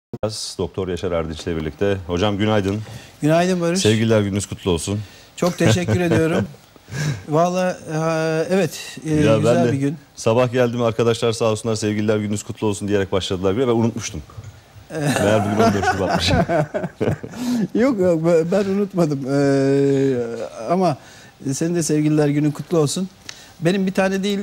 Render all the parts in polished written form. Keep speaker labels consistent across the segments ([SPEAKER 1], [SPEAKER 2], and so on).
[SPEAKER 1] Doktor Yaşar Erdinç'le birlikte. Hocam günaydın.
[SPEAKER 2] Günaydın Barış.
[SPEAKER 1] Sevgililer gününüz kutlu olsun.
[SPEAKER 2] Çok teşekkür ediyorum. Vallahi evet güzel bir gün.
[SPEAKER 1] Sabah geldim, arkadaşlar sağ olsunlar sevgililer gününüz kutlu olsun diyerek başladılar bile. Ben unutmuştum. Meğer bugün 14 Şubat'mış.
[SPEAKER 2] Yok ben unutmadım. Ama senin de sevgililer günün kutlu olsun. Benim bir tane değil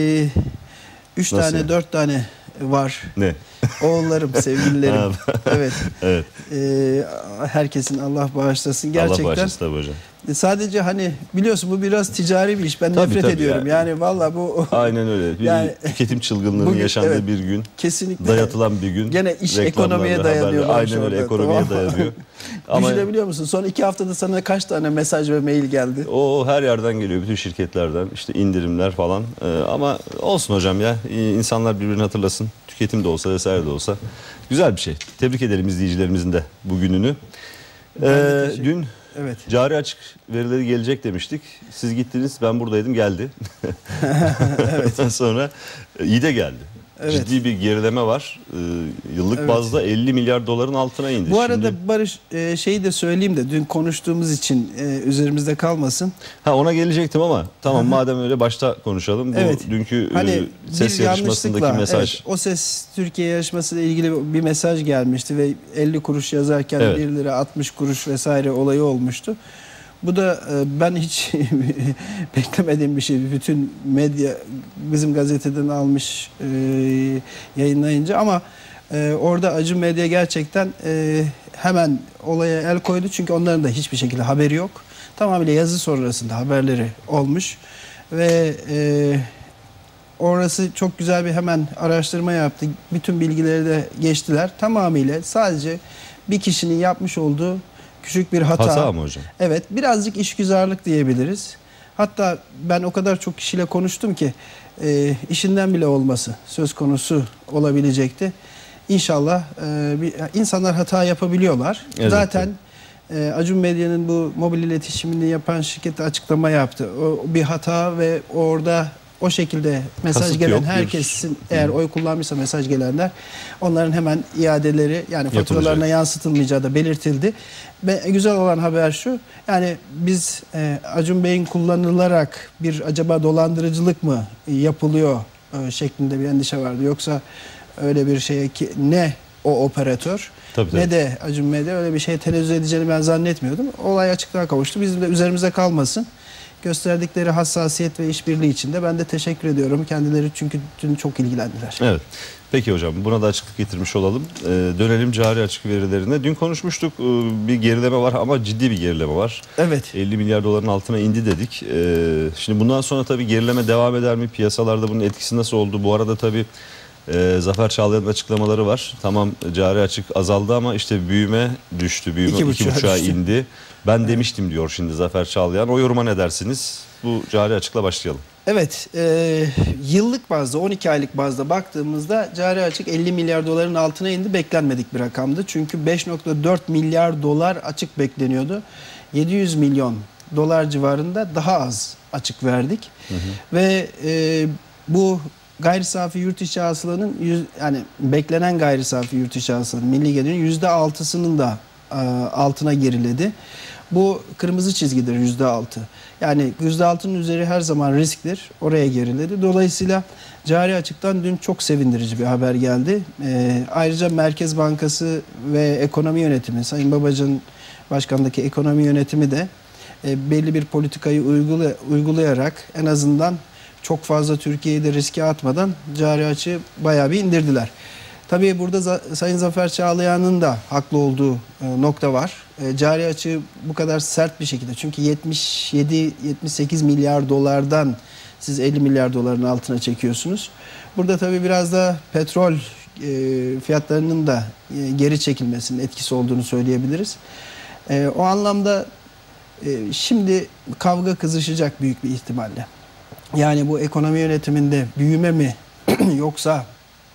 [SPEAKER 2] 3 tane
[SPEAKER 1] yani?
[SPEAKER 2] 4 tane var.
[SPEAKER 1] Ne?
[SPEAKER 2] Oğullarım, sevgililerim. Evet.
[SPEAKER 1] Evet.
[SPEAKER 2] Herkesin Allah bağışlasın. Gerçekten.
[SPEAKER 1] Allah bağışlasın tabii hocam.
[SPEAKER 2] Sadece hani biliyorsun bu biraz ticari bir iş. Ben nefret ediyorum. Yani vallahi bu
[SPEAKER 1] aynen öyle. Bir
[SPEAKER 2] yani,
[SPEAKER 1] tüketim çılgınlığının
[SPEAKER 2] bugün,
[SPEAKER 1] yaşandığı
[SPEAKER 2] evet,
[SPEAKER 1] bir gün.
[SPEAKER 2] Kesinlikle.
[SPEAKER 1] Dayatılan bir gün.
[SPEAKER 2] Gene iş ekonomiye dayanıyor.
[SPEAKER 1] Aynen öyle, ekonomiye dayanıyor.
[SPEAKER 2] Ama düşünebiliyor musun? Son 2 haftada sana kaç tane mesaj ve mail geldi?
[SPEAKER 1] O her yerden geliyor. Bütün şirketlerden. İşte indirimler falan. Ama olsun hocam ya. İnsanlar birbirini hatırlasın. Tüketim de olsa vesaire de olsa. Güzel bir şey. Tebrik edelim izleyicilerimizin de bugününü. Dün
[SPEAKER 2] evet,
[SPEAKER 1] cari açık verileri gelecek demiştik. Siz gittiniz, ben buradaydım, geldi.
[SPEAKER 2] evet.
[SPEAKER 1] Ondan sonra iyi de geldi. Evet. Ciddi bir gerileme var. Yıllık evet, bazda 50 milyar doların altına indi.
[SPEAKER 2] Bu arada şimdi, Barış şeyi de söyleyeyim de dün konuştuğumuz için üzerimizde kalmasın.
[SPEAKER 1] Ona gelecektim ama tamam madem öyle başta konuşalım. Bu
[SPEAKER 2] evet,
[SPEAKER 1] dünkü ses yarışmasındaki mesaj.
[SPEAKER 2] Evet, o ses Türkiye yarışmasıyla ilgili bir mesaj gelmişti ve 50 kuruş yazarken evet, 1 lira 60 kuruş vesaire olayı olmuştu. Bu da ben hiç beklemediğim bir şey. Bütün medya bizim gazeteden almış yayınlayınca ama orada Acun Medya gerçekten hemen olaya el koydu. Çünkü onların da hiçbir şekilde haberi yok. Tamamıyla yazı sonrasında haberleri olmuş. Ve orası çok güzel bir hemen araştırma yaptı. Bütün bilgileri de geçtiler. Tamamıyla sadece bir kişinin yapmış olduğu küçük bir hata.
[SPEAKER 1] Hata mı hocam?
[SPEAKER 2] Evet, birazcık işgüzarlık diyebiliriz. Hatta ben o kadar çok kişiyle konuştum ki işinden bile olması söz konusu olabilecekti. İnşallah insanlar hata yapabiliyorlar. Evet, zaten Acun Medya'nın bu mobil iletişimini yapan şirketi açıklama yaptı. O bir hata ve orada o şekilde mesaj kasıt gelen herkesin eğer oy kullanmışsa mesaj gelenler onların hemen iadeleri yani faturalarına yansıtılmayacağı da belirtildi. Ve güzel olan haber şu, yani biz Acun Bey'in kullanılarak bir acaba dolandırıcılık mı yapılıyor şeklinde bir endişe vardı. Yoksa öyle bir şeye ki ne o operatör ne de Acun Medya öyle bir şeye tenezzül edeceğini ben zannetmiyordum. Olay açıklığa kavuştu. Bizim de üzerimize kalmasın. Gösterdikleri hassasiyet ve işbirliği için de ben de teşekkür ediyorum. Kendileri çünkü dün çok ilgilendiler.
[SPEAKER 1] Evet. Peki hocam buna da açıklık getirmiş olalım. Dönelim cari açık verilerine. Dün konuşmuştuk, bir gerileme var ama ciddi bir gerileme var.
[SPEAKER 2] Evet.
[SPEAKER 1] 50 milyar doların altına indi dedik. Şimdi bundan sonra tabii gerileme devam eder mi? Piyasalarda bunun etkisi nasıl oldu? Bu arada tabii Zafer Çağlayan'ın açıklamaları var. Tamam cari açık azaldı ama işte büyüme düştü. Büyüme 2,5'a indi. Ben demiştim diyor şimdi Zafer Çağlayan. O yoruma ne dersiniz? Bu cari açıkla başlayalım.
[SPEAKER 2] Evet, yıllık bazda 12 aylık bazda baktığımızda cari açık 50 milyar doların altına indi. Beklenmedik bir rakamdı. Çünkü 5,4 milyar dolar açık bekleniyordu. 700 milyon dolar civarında daha az açık verdik. Ve bu gayri safi yurt içi hasılanın yani beklenen gayri safi yurt içi hasılanın milli gelirin %6'sının da altına geriledi. Bu kırmızı çizgidir %6. Yani %6'nın üzeri her zaman risktir. Oraya geriledi. Dolayısıyla cari açıktan dün çok sevindirici bir haber geldi. Ayrıca Merkez Bankası ve ekonomi yönetimi, Sayın Babacan Başkan'daki ekonomi yönetimi de belli bir politikayı uygulayarak en azından çok fazla Türkiye'yi de riske atmadan cari açığı bayağı bir indirdiler. Tabii burada Sayın Zafer Çağlayan'ın da haklı olduğu nokta var. Cari açığı bu kadar sert bir şekilde, çünkü 77-78 milyar dolardan siz 50 milyar doların altına çekiyorsunuz. Burada tabii biraz da petrol fiyatlarının da geri çekilmesinin etkisi olduğunu söyleyebiliriz. O anlamda şimdi kavga kızışacak büyük bir ihtimalle. Yani bu ekonomi yönetiminde büyüme mi yoksa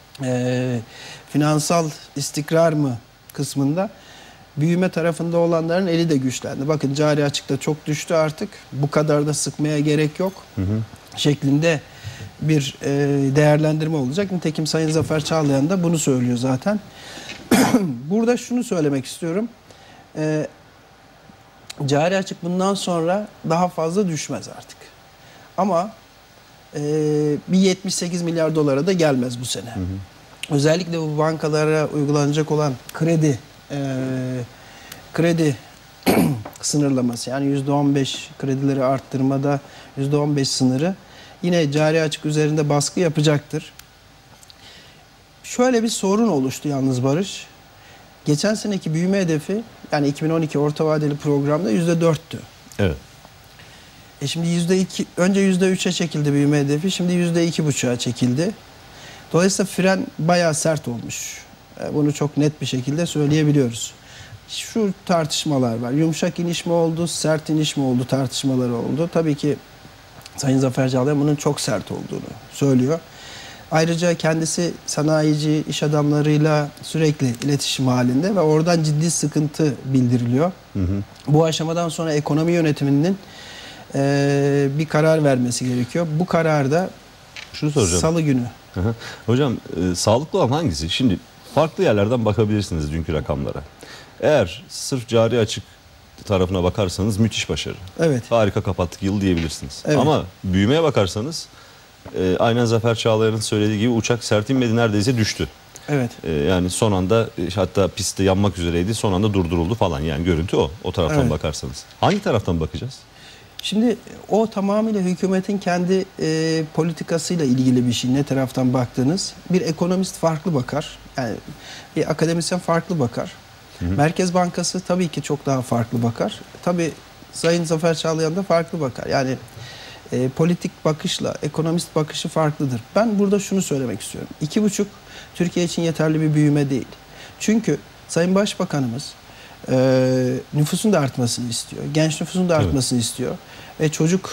[SPEAKER 2] finansal istikrar mı kısmında büyüme tarafında olanların eli de güçlendi. Bakın cari açıkta çok düştü artık. Bu kadar da sıkmaya gerek yok şeklinde bir değerlendirme olacak. Nitekim Sayın Zafer Çağlayan da bunu söylüyor zaten. Burada şunu söylemek istiyorum. Cari açık bundan sonra daha fazla düşmez artık. Ama bir 78 milyar dolara da gelmez bu sene. Özellikle bu bankalara uygulanacak olan kredi sınırlaması, yani %15 kredileri arttırmada %15 sınırı yine cari açık üzerinde baskı yapacaktır. Şöyle bir sorun oluştu yalnız Barış. Geçen seneki büyüme hedefi, yani 2012 orta vadeli programda %4'tü.
[SPEAKER 1] Evet.
[SPEAKER 2] Şimdi önce %3'e çekildi büyüme hedefi, şimdi %2,5'a çekildi. Dolayısıyla fren bayağı sert olmuş. Bunu çok net bir şekilde söyleyebiliyoruz. Şu tartışmalar var. Yumuşak iniş mi oldu, sert iniş mi oldu tartışmaları oldu. Tabii ki Sayın Zafer Çağlayan bunun çok sert olduğunu söylüyor. Ayrıca kendisi sanayici, iş adamlarıyla sürekli iletişim halinde ve oradan ciddi sıkıntı bildiriliyor. Bu aşamadan sonra ekonomi yönetiminin bir karar vermesi gerekiyor. Bu karar da
[SPEAKER 1] şunu soracağım.
[SPEAKER 2] Salı günü.
[SPEAKER 1] Hocam sağlıklı olan hangisi? Şimdi farklı yerlerden bakabilirsiniz dünkü rakamlara. Eğer sırf cari açık tarafına bakarsanız müthiş başarı.
[SPEAKER 2] Evet.
[SPEAKER 1] Harika kapattık yıl diyebilirsiniz.
[SPEAKER 2] Evet.
[SPEAKER 1] Ama büyümeye bakarsanız aynen Zafer Çağlayan'ın söylediği gibi uçak sert inmedi, neredeyse düştü.
[SPEAKER 2] Evet.
[SPEAKER 1] Yani son anda hatta pistte yanmak üzereydi, son anda durduruldu falan, yani görüntü o taraftan
[SPEAKER 2] Evet.
[SPEAKER 1] bakarsanız. Hangi taraftan bakacağız?
[SPEAKER 2] Şimdi o tamamıyla hükümetin kendi politikasıyla ilgili bir şey. Ne taraftan baktığınız. Bir ekonomist farklı bakar. Yani bir akademisyen farklı bakar. Merkez Bankası tabii ki çok daha farklı bakar. Tabii Sayın Zafer Çağlayan da farklı bakar. Yani politik bakışla ekonomist bakışı farklıdır. Ben burada şunu söylemek istiyorum. 2,5 Türkiye için yeterli bir büyüme değil. Çünkü Sayın Başbakanımız nüfusun da artmasını istiyor. Genç nüfusun da artmasını istiyor. Ve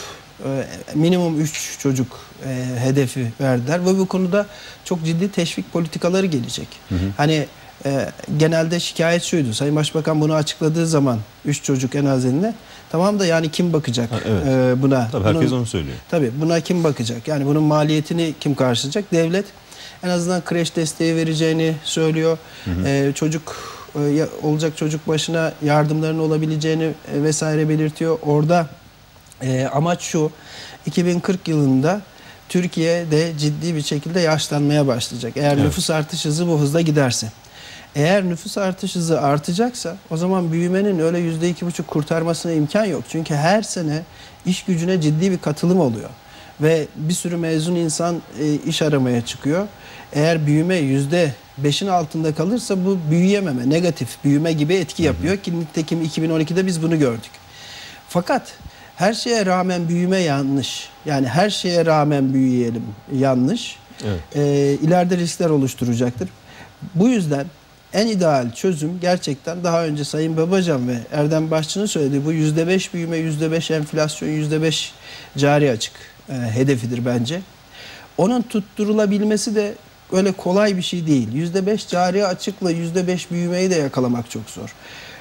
[SPEAKER 2] minimum 3 çocuk hedefi verdiler. Ve bu konuda çok ciddi teşvik politikaları gelecek. Hani genelde şikayet şuydu. Sayın Başbakan bunu açıkladığı zaman 3 çocuk en az eline. Tamam da yani kim bakacak buna?
[SPEAKER 1] Tabii herkes onu söylüyor. Tabii
[SPEAKER 2] buna kim bakacak? Yani bunun maliyetini kim karşılayacak? Devlet en azından kreş desteği vereceğini söylüyor. Olacak çocuk başına yardımların olabileceğini vesaire belirtiyor. Orada amaç şu: 2040 yılında Türkiye'de ciddi bir şekilde yaşlanmaya başlayacak. Eğer nüfus artış hızı bu hızla giderse. Eğer nüfus artış hızı artacaksa o zaman büyümenin öyle %2,5 kurtarmasına imkan yok. Çünkü her sene iş gücüne ciddi bir katılım oluyor. Ve bir sürü mezun insan iş aramaya çıkıyor. Eğer büyüme %5'in altında kalırsa bu büyüyememe, negatif büyüme gibi etki yapıyor. Ki nitekim 2012'de biz bunu gördük. Fakat her şeye rağmen büyüme yanlış. Yani her şeye rağmen büyüyelim yanlış. Evet. İleride riskler oluşturacaktır. Bu yüzden en ideal çözüm gerçekten daha önce Sayın Babacan ve Erdem Başçı'nın söylediği bu %5 büyüme, %5 enflasyon, %5 cari açık hedefidir bence. Onun tutturulabilmesi de öyle kolay bir şey değil. %5 cari açıkla %5 büyümeyi de yakalamak çok zor.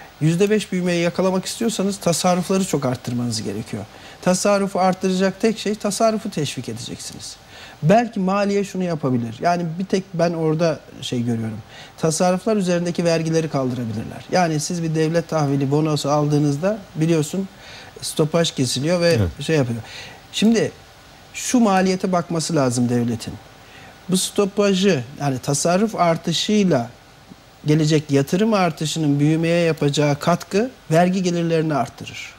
[SPEAKER 2] %5 büyümeyi yakalamak istiyorsanız tasarrufları çok arttırmanız gerekiyor. Tasarrufu arttıracak tek şey, tasarrufu teşvik edeceksiniz. Belki maliye şunu yapabilir. Yani bir tek ben orada görüyorum. Tasarruflar üzerindeki vergileri kaldırabilirler. Yani siz bir devlet tahvili bonosu aldığınızda biliyorsun stopaj kesiliyor ve yapıyor. Şimdi şu maliyete bakması lazım devletin. Bu stopajı, yani tasarruf artışıyla gelecek yatırım artışının büyümeye yapacağı katkı vergi gelirlerini arttırır.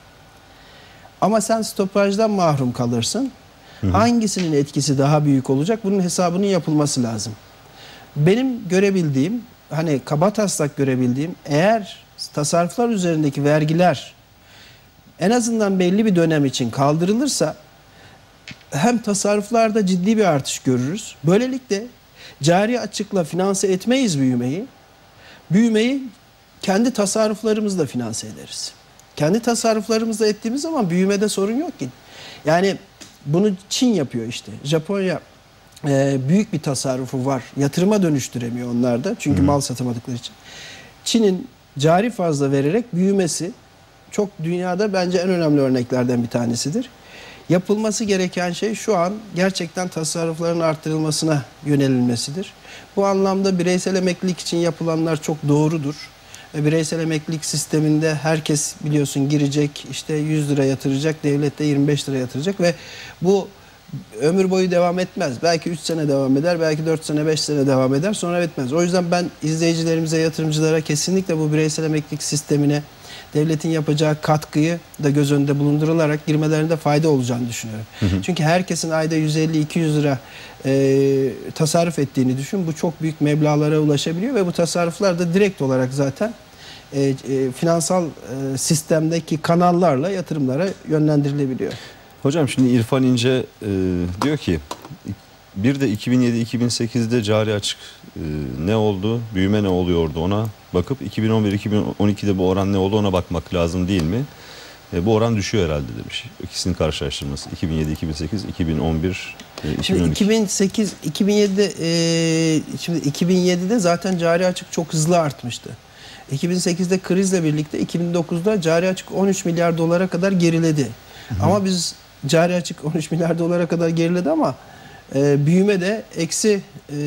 [SPEAKER 2] Ama sen stopajdan mahrum kalırsın. Hangisinin etkisi daha büyük olacak? Bunun hesabının yapılması lazım. Benim görebildiğim, hani kabataslak görebildiğim, eğer tasarruflar üzerindeki vergiler en azından belli bir dönem için kaldırılırsa hem tasarruflarda ciddi bir artış görürüz. Böylelikle cari açıkla finanse etmeyiz büyümeyi. Büyümeyi kendi tasarruflarımızla finanse ederiz. Kendi tasarruflarımızla ettiğimiz zaman büyümede sorun yok ki. Yani bunu Çin yapıyor işte. Japonya büyük bir tasarrufu var. Yatırıma dönüştüremiyor onlar da. Çünkü mal satamadıkları için. Çin'in cari fazla vererek büyümesi çok dünyada bence en önemli örneklerden bir tanesidir. Yapılması gereken şey şu an gerçekten tasarrufların arttırılmasına yönelilmesidir. Bu anlamda bireysel emeklilik için yapılanlar çok doğrudur. Bireysel emeklilik sisteminde herkes biliyorsun girecek, işte 100 lira yatıracak, devlet de 25 lira yatıracak ve bu ömür boyu devam etmez. Belki 3 sene devam eder, belki 4 sene, 5 sene devam eder, sonra etmez. O yüzden ben izleyicilerimize, yatırımcılara kesinlikle bu bireysel emeklilik sistemine devletin yapacağı katkıyı da göz önünde bulundurularak girmelerinde fayda olacağını düşünüyorum. Çünkü herkesin ayda 150-200 lira tasarruf ettiğini düşün. Bu çok büyük meblağlara ulaşabiliyor ve bu tasarruflar da direkt olarak zaten finansal sistemdeki kanallarla yatırımlara yönlendirilebiliyor.
[SPEAKER 1] Hocam şimdi İrfan İnce diyor ki bir de 2007-2008'de cari açık ne oldu, büyüme ne oluyordu ona bakıp 2011-2012'de bu oran ne oldu ona bakmak lazım değil mi? Bu oran düşüyor herhalde demiş. İkisinin karşılaştırması 2007-2008, 2011-2012.
[SPEAKER 2] Şimdi 2007'de şimdi 2007'de zaten cari açık çok hızlı artmıştı. 2008'de krizle birlikte 2009'da cari açık 13 milyar dolara kadar geriledi. Ama biz cari açık 13 milyar dolara kadar geriledi ama büyüme de eksi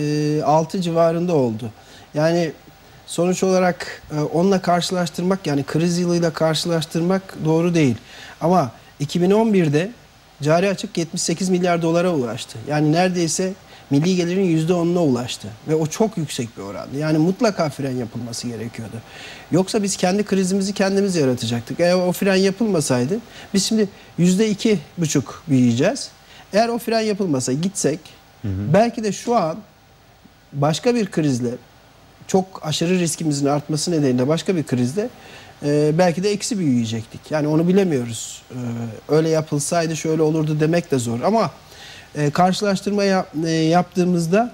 [SPEAKER 2] 6 civarında oldu. Yani sonuç olarak onunla karşılaştırmak, yani kriz yılıyla karşılaştırmak doğru değil. Ama 2011'de cari açık 78 milyar dolara ulaştı. Yani neredeyse milli gelirin %10'una ulaştı. Ve o çok yüksek bir orandı. Yani mutlaka fren yapılması gerekiyordu. Yoksa biz kendi krizimizi kendimiz yaratacaktık. Eğer o fren yapılmasaydı biz şimdi %2,5 büyüyeceğiz. Eğer o fren yapılmasa gitsek belki de şu an başka bir krizle, çok aşırı riskimizin artması nedeniyle başka bir krizde belki de eksi büyüyecektik. Yani onu bilemiyoruz. Öyle yapılsaydı şöyle olurdu demek de zor. Ama karşılaştırma yaptığımızda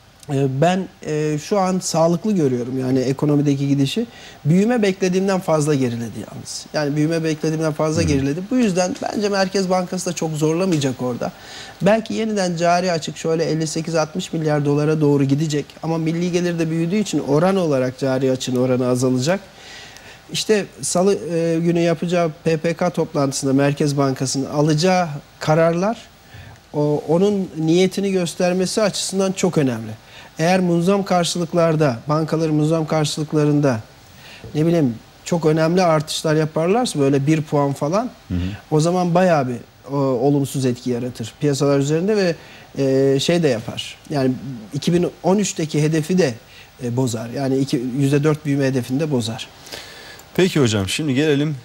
[SPEAKER 2] ben şu an sağlıklı görüyorum yani ekonomideki gidişi. Büyüme beklediğimden fazla geriledi yalnız. Yani büyüme beklediğimden fazla geriledi. Bu yüzden bence Merkez Bankası da çok zorlamayacak orada. Belki yeniden cari açık şöyle 58-60 milyar dolara doğru gidecek. Ama milli gelir de büyüdüğü için oran olarak cari açığın oranı azalacak. İşte salı günü yapacağı PPK toplantısında Merkez Bankası'nın alacağı kararlar onun niyetini göstermesi açısından çok önemli. Eğer munzam karşılıklarda, bankaların munzam karşılıklarında ne bileyim çok önemli artışlar yaparlarsa böyle 1 puan falan o zaman bayağı bir olumsuz etki yaratır piyasalar üzerinde ve şey de yapar. Yani 2013'teki hedefi de bozar. Yani %4 büyüme hedefini de bozar.
[SPEAKER 1] Peki hocam şimdi gelelim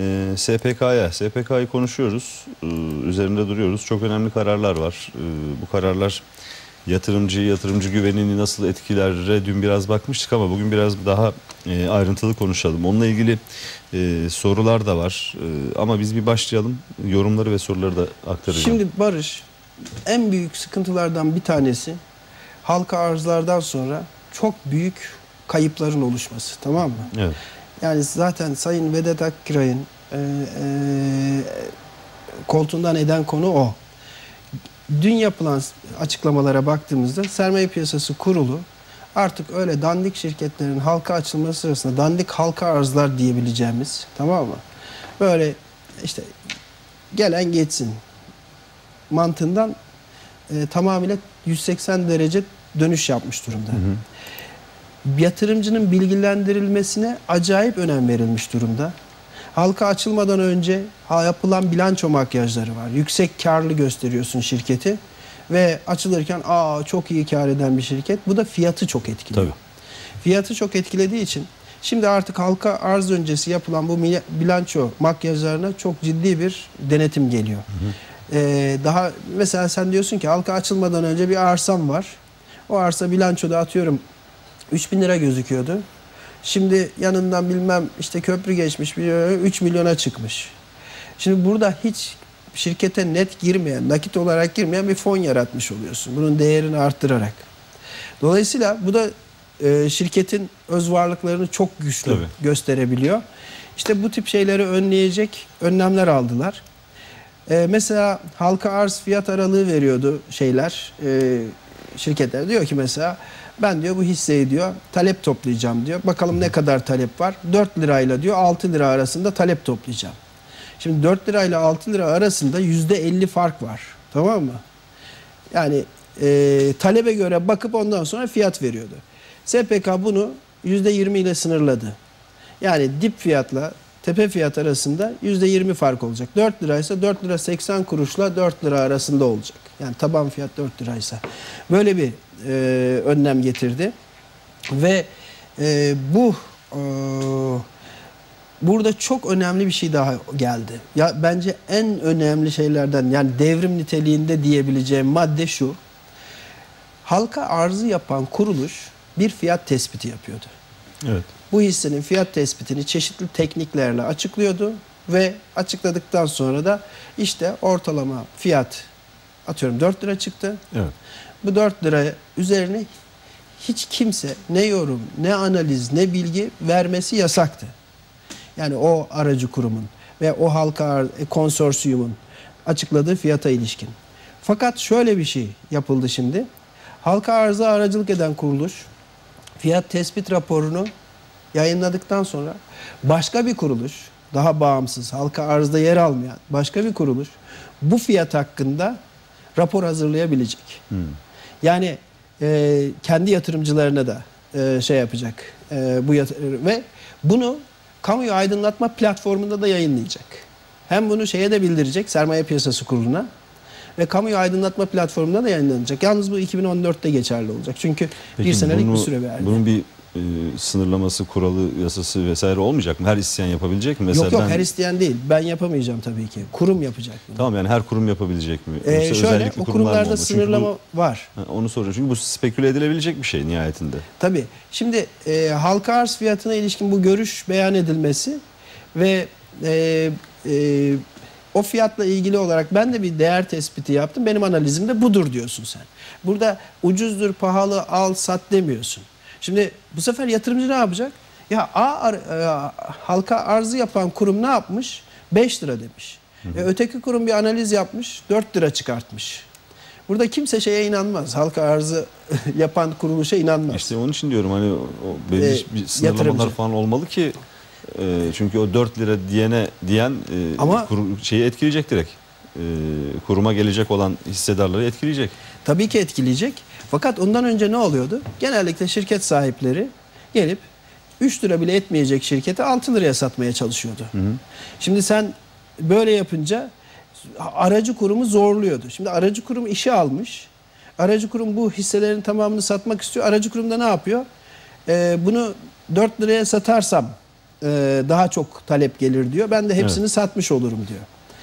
[SPEAKER 1] SPK'ya. SPK'yı konuşuyoruz, üzerinde duruyoruz. Çok önemli kararlar var. Bu kararlar yatırımcı güvenini nasıl etkiler? Dün biraz bakmıştık ama bugün biraz daha ayrıntılı konuşalım. Onunla ilgili sorular da var. Ama biz bir başlayalım. Yorumları ve soruları da aktaracağım.
[SPEAKER 2] Şimdi Barış, en büyük sıkıntılardan bir tanesi halka arzlardan sonra çok büyük kayıpların oluşması. Tamam mı?
[SPEAKER 1] Evet.
[SPEAKER 2] Yani zaten Sayın Vedat Akgiray'ın koltuğundan eden konu o. Dün yapılan açıklamalara baktığımızda Sermaye Piyasası Kurulu artık öyle dandik şirketlerin halka açılması sırasında dandik halka arzlar diyebileceğimiz, tamam mı? Böyle işte gelen geçsin mantığından tamamıyla 180 derece dönüş yapmış durumda. Yatırımcının bilgilendirilmesine acayip önem verilmiş durumda. Halka açılmadan önce yapılan bilanço makyajları var. Yüksek karlı gösteriyorsun şirketi ve açılırken çok iyi kar eden bir şirket. Bu da fiyatı çok etkiliyor.
[SPEAKER 1] Tabii.
[SPEAKER 2] Fiyatı çok etkilediği için şimdi artık halka arz öncesi yapılan bu bilanço makyajlarına çok ciddi bir denetim geliyor. Daha mesela sen diyorsun ki halka açılmadan önce bir arsam var. O arsa bilançoda atıyorum 3.000 lira gözüküyordu. Şimdi yanından bilmem işte köprü geçmiş 3 milyona çıkmış. Şimdi burada hiç şirkete net girmeyen, nakit olarak girmeyen bir fon yaratmış oluyorsun. Bunun değerini arttırarak. Dolayısıyla bu da şirketin öz varlıklarını çok güçlü gösterebiliyor. İşte bu tip şeyleri önleyecek önlemler aldılar. Mesela halka arz fiyat aralığı veriyordu şirketler. Diyor ki mesela ben diyor bu hisseyi diyor talep toplayacağım diyor. Bakalım ne kadar talep var. 4 lirayla diyor 6 lira arasında talep toplayacağım. Şimdi 4 lirayla 6 lira arasında %50 fark var. Tamam mı? Yani talebe göre bakıp ondan sonra fiyat veriyordu. SPK bunu %20 ile sınırladı. Yani dip fiyatla tepe fiyat arasında %20 fark olacak. 4 liraysa 4 lira 80 kuruşla 4 lira arasında olacak. Yani taban fiyat 4 liraysa. Böyle bir önlem getirdi. Ve bu burada çok önemli bir şey daha geldi. Ya bence en önemli şeylerden, yani devrim niteliğinde diyebileceğim madde şu. Halka arzı yapan kuruluş bir fiyat tespiti yapıyordu.
[SPEAKER 1] Evet.
[SPEAKER 2] Bu hissenin fiyat tespitini çeşitli tekniklerle açıklıyordu ve açıkladıktan sonra da işte ortalama fiyat atıyorum 4 lira çıktı.
[SPEAKER 1] Evet.
[SPEAKER 2] Bu 4 lira üzerine hiç kimse ne yorum, ne analiz, ne bilgi vermesi yasaktı. Yani o aracı kurumun ve o halka konsorsiyumun açıkladığı fiyata ilişkin. Fakat şöyle bir şey yapıldı şimdi. Halka arıza aracılık eden kuruluş fiyat tespit raporunu yayınladıktan sonra başka bir kuruluş, daha bağımsız, halka arzda yer almayan başka bir kuruluş bu fiyat hakkında rapor hazırlayabilecek. Yani kendi yatırımcılarına da şey yapacak. Ve bunu kamuoyu aydınlatma platformunda da yayınlayacak. Hem bunu şeye de bildirecek, Sermaye Piyasası Kurulu'na ve kamuoyu aydınlatma platformunda da yayınlanacak. Yalnız bu 2014'te geçerli olacak. Çünkü
[SPEAKER 1] peki,
[SPEAKER 2] bir senelik bir süre verdi.
[SPEAKER 1] Bunun bir sınırlaması, kuralı, yasası vesaire olmayacak mı? Her isteyen yapabilecek mi? Mesela
[SPEAKER 2] yok her isteyen değil. Ben yapamayacağım tabii ki. Kurum yapacak bunu.
[SPEAKER 1] Tamam, yani her kurum yapabilecek mi?
[SPEAKER 2] Şöyle, o kurumlarda sınırlama var.
[SPEAKER 1] Onu soruyorum. Çünkü bu speküle edilebilecek bir şey nihayetinde.
[SPEAKER 2] Tabii. Şimdi halka arz fiyatına ilişkin bu görüş beyan edilmesi ve o fiyatla ilgili olarak ben de bir değer tespiti yaptım. Benim analizim de budur diyorsun sen. Burada ucuzdur, pahalı, al, sat demiyorsun. Şimdi bu sefer yatırımcı ne yapacak? Ya halka arzı yapan kurum ne yapmış? 5 lira demiş. Öteki kurum bir analiz yapmış, 4 lira çıkartmış. Burada kimse şeye inanmaz. Halka arzı yapan kuruluşa inanmaz.
[SPEAKER 1] İşte onun için diyorum, hani o belli bir sınırlamalar
[SPEAKER 2] yatırımcı
[SPEAKER 1] falan olmalı ki çünkü o 4 lira diyen
[SPEAKER 2] ama
[SPEAKER 1] şeyi etkileyecek direkt. Kuruma gelecek olan hissedarları etkileyecek.
[SPEAKER 2] Tabii ki etkileyecek. Fakat ondan önce ne oluyordu? Genellikle şirket sahipleri gelip 3 lira bile etmeyecek şirketi 6 liraya satmaya çalışıyordu. Şimdi sen böyle yapınca aracı kurumu zorluyordu. Şimdi aracı kurum işe almış. Aracı kurum bu hisselerin tamamını satmak istiyor. Aracı kurum da ne yapıyor? Bunu 4 liraya satarsam daha çok talep gelir diyor. Ben de hepsini satmış olurum diyor.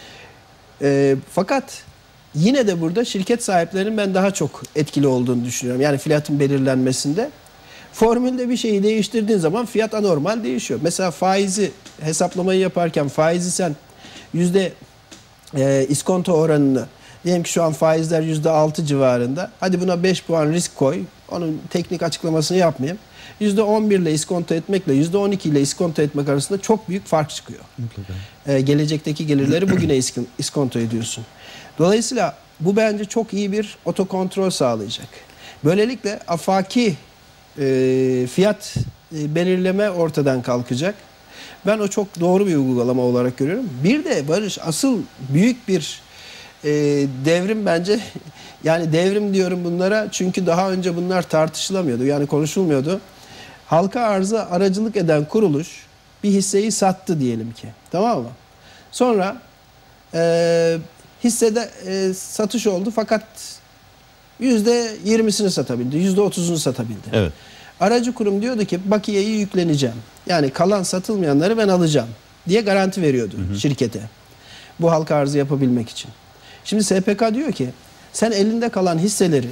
[SPEAKER 2] Fakat yine de burada şirket sahiplerinin ben daha çok etkili olduğunu düşünüyorum. Yani fiyatın belirlenmesinde. Formülde bir şeyi değiştirdiğin zaman fiyat anormal değişiyor. Mesela faizi hesaplamayı yaparken faizi sen iskonto oranını, diyelim ki şu an faizler %6 civarında. Hadi buna 5 puan risk koy. Onun teknik açıklamasını yapmayayım. %11 ile iskonto etmekle %12 ile iskonto etmek arasında çok büyük fark çıkıyor. Gelecekteki gelirleri bugüne iskonto ediyorsun. Dolayısıyla bu bence çok iyi bir otokontrol sağlayacak. Böylelikle afaki fiyat belirleme ortadan kalkacak. Ben o çok doğru bir uygulama olarak görüyorum. Bir de Barış, asıl büyük bir devrim bence, yani devrim diyorum bunlara çünkü daha önce bunlar tartışılamıyordu, yani konuşulmuyordu. Halka arza aracılık eden kuruluş bir hisseyi sattı diyelim ki, tamam mı? Sonra hissede satış oldu fakat %20'sini satabildi, %30'unu satabildi.
[SPEAKER 1] Evet.
[SPEAKER 2] Aracı kurum diyordu ki bakiyeyi yükleneceğim. Yani kalan satılmayanları ben alacağım diye garanti veriyordu şirkete. Bu halka arzı yapabilmek için. Şimdi SPK diyor ki sen elinde kalan hisseleri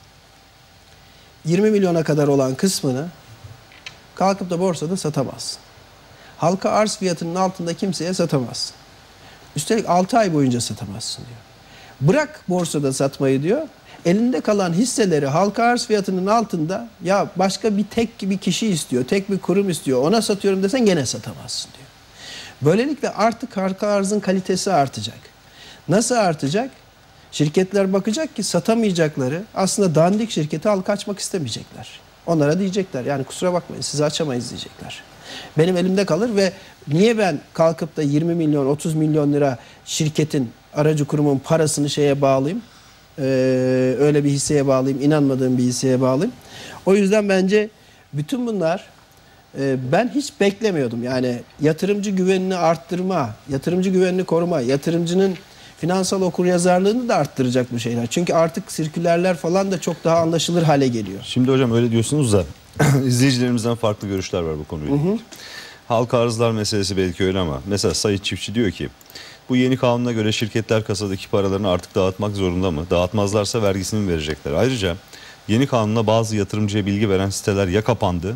[SPEAKER 2] 20 milyona kadar olan kısmını kalkıp da borsada satamazsın. Halka arz fiyatının altında kimseye satamazsın. Üstelik 6 ay boyunca satamazsın diyor. Bırak borsada satmayı diyor. Elinde kalan hisseleri halka arz fiyatının altında ya başka bir kişi istiyor, tek bir kurum istiyor, ona satıyorum desen gene satamazsın diyor. Böylelikle artık halka arzın kalitesi artacak. Nasıl artacak? Şirketler bakacak ki satamayacakları aslında dandik şirketi halka açmak istemeyecekler. Onlara diyecekler yani kusura bakmayın sizi açamayız diyecekler. Benim elimde kalır ve niye ben kalkıp da 20 milyon 30 milyon lira şirketin, aracı kurumun parasını şeye bağlayayım? Öyle bir hisseye bağlıyım, inanmadığım bir hisseye bağlıyım. O yüzden bence bütün bunlar ben hiç beklemiyordum. Yani yatırımcı güvenini arttırma, yatırımcı güvenini koruma, yatırımcının finansal okuryazarlığını da arttıracak bu şeyler. Çünkü artık sirkülerler falan da çok daha anlaşılır hale geliyor.
[SPEAKER 1] Şimdi hocam öyle diyorsunuz da izleyicilerimizden farklı görüşler var bu konuyla ilgili. Halka arzlar meselesi belki öyle ama mesela Sayit Çiftçi diyor ki bu yeni kanuna göre şirketler kasadaki paralarını artık dağıtmak zorunda mı? Dağıtmazlarsa vergisini mi verecekler? Ayrıca yeni kanunla bazı yatırımcıya bilgi veren siteler ya kapandı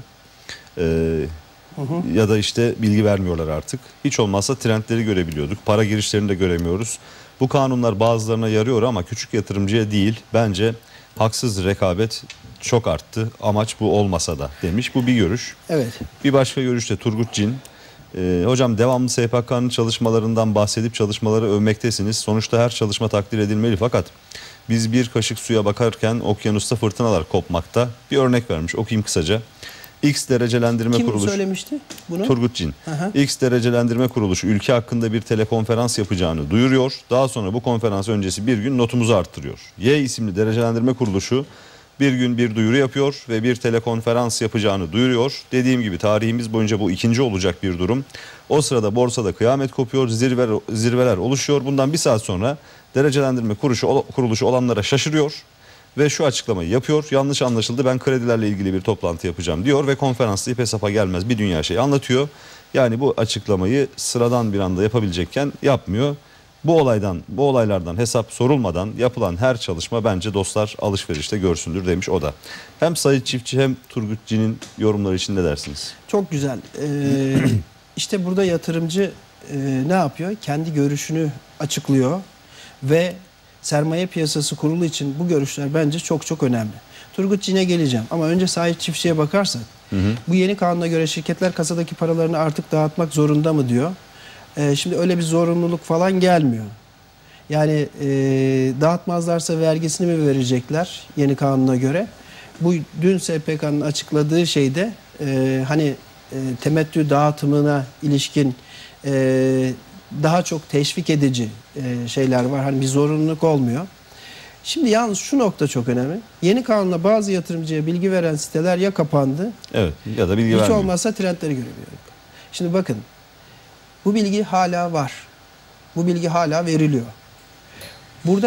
[SPEAKER 1] ya da işte bilgi vermiyorlar artık. Hiç olmazsa trendleri görebiliyorduk. Para girişlerini de göremiyoruz. Bu kanunlar bazılarına yarıyor ama küçük yatırımcıya değil. Bence haksız rekabet çok arttı. Amaç bu olmasa da demiş. Bu bir görüş.
[SPEAKER 2] Evet.
[SPEAKER 1] Bir başka görüş de Turgut Cin. Hocam devamlı SPK'nın çalışmalarından bahsedip çalışmaları övmektesiniz. Sonuçta her çalışma takdir edilmeli fakat biz bir kaşık suya bakarken okyanusta fırtınalar kopmakta. Bir örnek vermiş, okuyayım kısaca. X derecelendirme
[SPEAKER 2] Kim
[SPEAKER 1] kuruluşu.
[SPEAKER 2] söylemişti bunu?
[SPEAKER 1] Turgut Cin. X derecelendirme kuruluşu ülke hakkında bir telekonferans yapacağını duyuruyor. Daha sonra bu konferans öncesi bir gün notumuzu arttırıyor. Y isimli derecelendirme kuruluşu bir gün bir duyuru yapıyor ve bir telekonferans yapacağını duyuruyor. Dediğim gibi tarihimiz boyunca bu ikinci olacak bir durum. O sırada borsada kıyamet kopuyor, zirveler oluşuyor. Bundan bir saat sonra derecelendirme kuruluşu olanlara şaşırıyor ve şu açıklamayı yapıyor. Yanlış anlaşıldı, ben kredilerle ilgili bir toplantı yapacağım diyor ve konferansta ip hesaba gelmez bir dünya şey anlatıyor. Yani bu açıklamayı sıradan bir anda yapabilecekken yapmıyor. Bu olaylardan hesap sorulmadan yapılan her çalışma bence dostlar alışverişte görsündür demiş o da. Hem Sayit Çiftçi hem Turgut Cin'in yorumları için ne dersiniz?
[SPEAKER 2] Çok güzel. İşte burada yatırımcı ne yapıyor? Kendi görüşünü açıklıyor ve sermaye piyasası kurulu için bu görüşler bence çok çok önemli. Turgut Cin'e geleceğim ama önce Sayit Çiftçi'ye bakarsak bu yeni kanuna göre şirketler kasadaki paralarını artık dağıtmak zorunda mı diyor. Şimdi öyle bir zorunluluk falan gelmiyor. Yani dağıtmazlarsa vergisini mi verecekler yeni kanuna göre? Bu dün SPK'nın açıkladığı şeyde temettü dağıtımına ilişkin daha çok teşvik edici şeyler var. Hani bir zorunluluk olmuyor. Şimdi yalnız şu nokta çok önemli. Yeni kanunla bazı yatırımcıya bilgi veren siteler ya kapandı.
[SPEAKER 1] Evet, ya da bilgi
[SPEAKER 2] hiç
[SPEAKER 1] vermiyor.
[SPEAKER 2] olmazsa trendleri görebiliyoruz. Şimdi bakın. Bu bilgi hala var. Bu bilgi hala veriliyor. Burada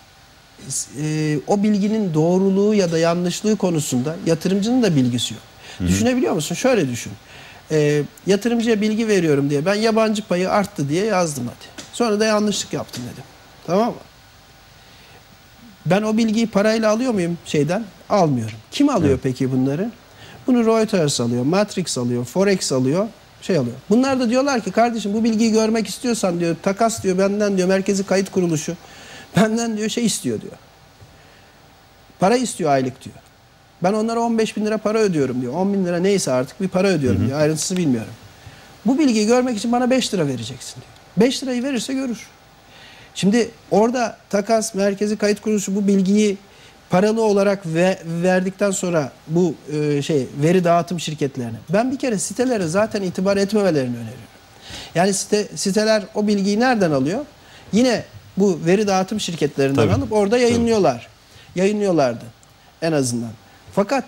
[SPEAKER 2] o bilginin doğruluğu ya da yanlışlığı konusunda yatırımcının da bilgisi yok. Düşünebiliyor musun? Şöyle düşün. Yatırımcıya bilgi veriyorum diye ben yabancı payı arttı diye yazdım hadi. Sonra da yanlışlık yaptım dedim. Tamam mı? Ben o bilgiyi parayla alıyor muyum şeyden? Almıyorum. Kim alıyor peki bunları? Bunu Reuters alıyor, Matrix alıyor, Forex alıyor. Alıyor. Bunlar da diyorlar ki kardeşim bu bilgiyi görmek istiyorsan diyor takas diyor benden diyor Merkezi Kayıt Kuruluşu benden diyor istiyor diyor. Para istiyor aylık diyor. Ben onlara 15 bin lira para ödüyorum diyor. 10 bin lira neyse artık bir para ödüyorum diyor. Ayrıntısını bilmiyorum. Bu bilgiyi görmek için bana 5 lira vereceksin diyor. 5 lirayı verirse görür. Şimdi orada takas Merkezi Kayıt Kuruluşu bu bilgiyi paralı olarak verdikten sonra bu veri dağıtım şirketlerine. Ben bir kere sitelere zaten itibar etmemelerini öneriyorum. Yani siteler o bilgiyi nereden alıyor? Yine bu veri dağıtım şirketlerinden alıp orada yayınlıyorlar. Yayınlıyorlardı en azından. Fakat